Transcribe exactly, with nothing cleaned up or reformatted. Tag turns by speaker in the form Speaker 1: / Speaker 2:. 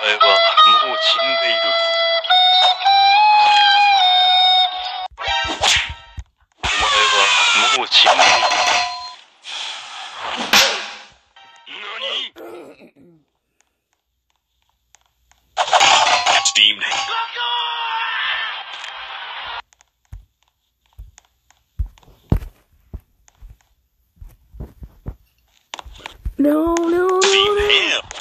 Speaker 1: 前はもう死んでいる。お前はもう死んでいる。Steamed.
Speaker 2: No, no, no,
Speaker 1: Steam
Speaker 2: no.
Speaker 1: him.